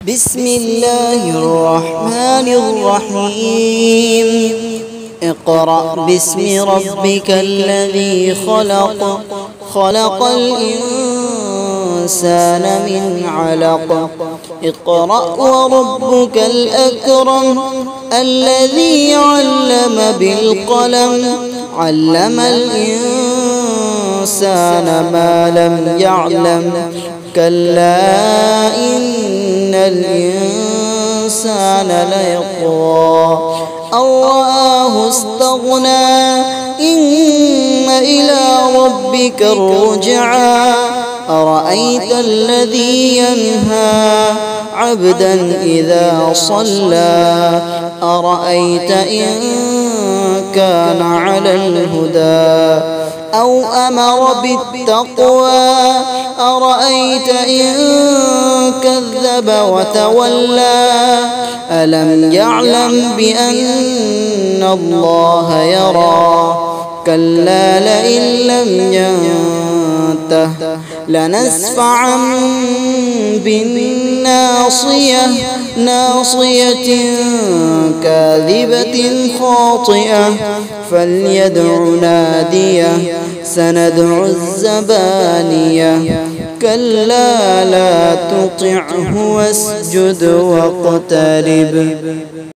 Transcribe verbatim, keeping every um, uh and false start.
بسم الله الرحمن الرحيم اقرأ باسم ربك الذي خلق خلق الإنسان من علق اقرأ وربك الأكرم الذي علم بالقلم علم الإنسان ما لم يعلم كلا إن الإنسان ليطغى أن رآه استغنى إن إلى ربك الرجعى أرأيت الذي ينهى عبدا إذا صلى أرأيت إن كان على الهدى أو أمر بالتقوى أرأيت إن كذب وتولى ألم يعلم بأن الله يرى كلا لئن لم ينته لنسفعا بالناصية ناصية كاذبة خاطئة فليدع ناديه سندع الزبانية كلا لا تطعه واسجد واقترب.